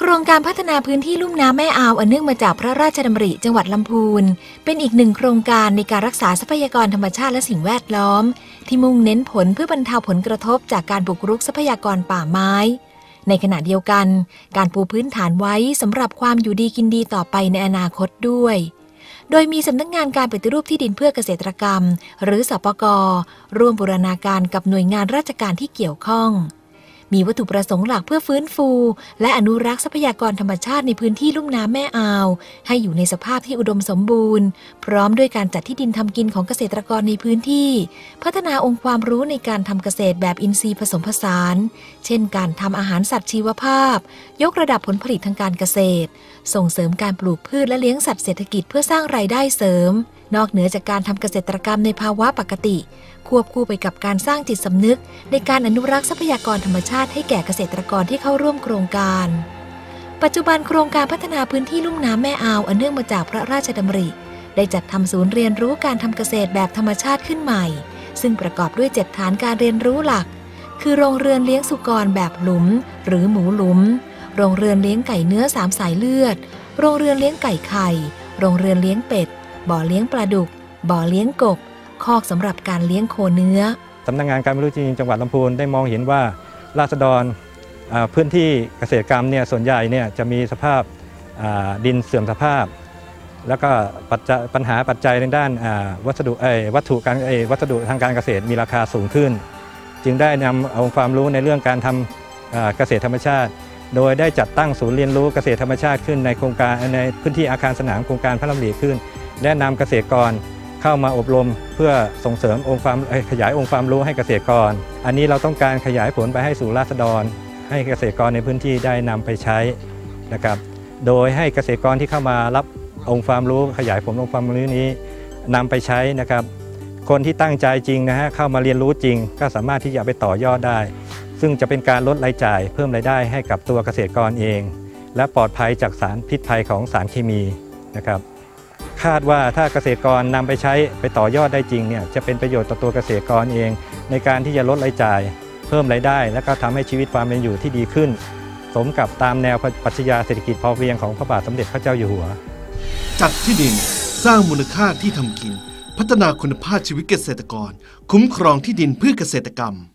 รงการพัฒนาพื้นที่ลุ่มน้ำแม่อาวอันเนื่องมาจากพระราชดำริจังหวัดลำพูนเป็นอีกหนึ่งโครงการในการรักษาทรัพยากรธรรมชาติและสิ่งแวดล้อมที่มุ่งเน้นผลเพื่อบรรเทาผลกระทบจากการบุกรุกทรัพยากรป่าไม้ในขณะเดียวกันการปูพื้นฐานไว้สำหรับความอยู่ดีกินดีต่อไปในอนาคตด้วยโดยมีสำนักงานการปฏิรูปที่ดินเพื่อเกษตรกรรมหรือสปก.ร่วมบูรณาการกับหน่วยงานราชการที่เกี่ยวข้องมีวัตถุประสงค์หลักเพื่อฟื้นฟูและอนุรักษ์ทรัพยากรธรรมชาติในพื้นที่ลุ่มน้ำแม่อาวให้อยู่ในสภาพที่อุดมสมบูรณ์พร้อมด้วยการจัดที่ดินทำกินของเกษตรกรในพื้นที่พัฒนาองค์ความรู้ในการทำเกษตรแบบอินทรีย์ผสมผสานเช่นการทำอาหารสัตว์ชีวภาพยกระดับผลผลิตทางการเกษตรส่งเสริมการปลูกพืชและเลี้ยงสัตว์เศรษฐกิจเพื่อสร้างรายได้เสริมนอกเหนือจากการทำเกษตรกรรมในภาวะปกติควบคู่ไปกับการสร้างจิตสำนึกในการอนุรักษ์ทรัพยากรธรรมชาติให้แก่เกษตรกรที่เข้าร่วมโครงการปัจจุบันโครงการพัฒนาพื้นที่ลุ่มน้ำแม่อาวอันเนื่องมาจากพระราชดำริได้จัดทำศูนย์เรียนรู้การทำเกษตรแบบธรรมชาติขึ้นใหม่ซึ่งประกอบด้วย7ฐานการเรียนรู้หลักคือโรงเรือนเลี้ยงสุกรแบบหลุมหรือหมูหลุมโรงเรือนเลี้ยงไก่เนื้อ3สายเลือดโรงเรือนเลี้ยงไก่ไข่โรงเรือนเลี้ยงเป็ดบ่อเลี้ยงปลาดุกบ่อเลี้ยงกบคอกสำหรับการเลี้ยงโคเนื้อสำนักงานการปฏิรูปที่ดินจังหวัดลำพูนได้มองเห็นว่าราษฎรพื้นที่เกษตรกรรมเนี่ยส่วนใหญ่เนี่ยจะมีสภาพดินเสื่อมสภาพแล้วก็ปัญหาปัจจัยในด้านวัสดุทางการเกษตรมีราคาสูงขึ้นจึงได้นำเอาความรู้ในเรื่องการทำเกษตรธรรมชาติโดยได้จัดตั้งศูนย์เรียนรู้เกษตรธรรมชาติขึ้นในโครงการในพื้นที่อาคารสนามโครงการพระดำริขึ้นและนำเกษตรกรเข้ามาอบรมเพื่อส่งเสริมขยายองค์ความรู้ให้เกษตรกรอันนี้เราต้องการขยายผลไปให้สู่ราษฎรให้เกษตรกรในพื้นที่ได้นำไปใช้นะครับโดยให้เกษตรกรที่เข้ามารับองค์ความรู้ขยายผลองค์ความรู้นี้นำไปใช้นะครับคนที่ตั้งใจจริงนะฮะเข้ามาเรียนรู้จริงก็สามารถที่จะไปต่อยอดได้ซึ่งจะเป็นการลดรายจ่ายเพิ่มรายได้ให้กับตัวเกษตรกรเองและปลอดภัยจากสารพิษภัยของสารเคมีนะครับคาดว่าถ้าเกษตรกรนำไปใช้ไปต่อยอดได้จริงเนี่ยจะเป็นประโยชน์ต่อตัวเกษตรกรเองในการที่จะลดรายจ่ายเพิ่มรายได้และก็ทำให้ชีวิตความเป็นอยู่ที่ดีขึ้นสมกับตามแนวปรัชญาเศรษฐกิจพอเพียงของพระบาทสมเด็จพระเจ้าอยู่หัวจัดที่ดินสร้างมูลค่าที่ทำกินพัฒนาคุณภาพชีวิตเกษตรกรคุ้มครองที่ดินเพื่อเกษตรกรรม